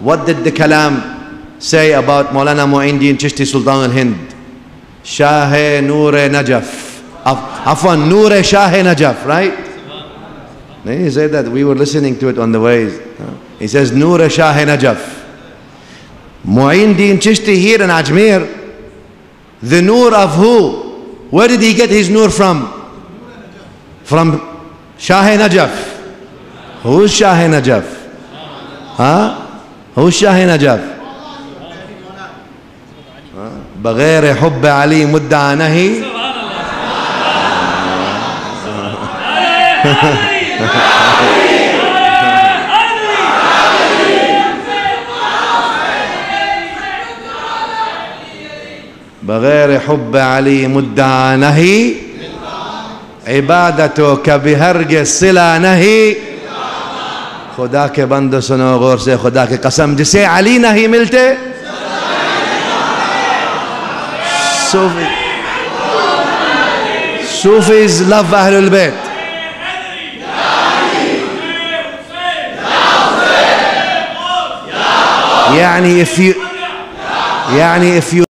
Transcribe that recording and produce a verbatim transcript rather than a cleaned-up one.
What did the Kalam say about Maulana Mu'in Chishti Sultan al-Hind? Shah Noor Najaf. Afwan, Noor Shah Najaf, right? He said that. We were listening to it on the ways. He says Noor Shah Najaf. Mu'in Chishti here in Ajmer, the Noor of who? Where did he get his Noor from? From Shah Najaf. Who's Shah Najaf? Huh? Who's Shah Najaf? بغیر حب علی مدعا نہیں. بغیر حب علی مدعا نہیں, عبادتوں کا بھی ہرگز صلہ نہیں. خدا کے بندو سنو غور سے, خدا کی قسم, جسے علی نہیں ملتے صوفی Sufis love Ahlul Bayt. يعني if you يعني if you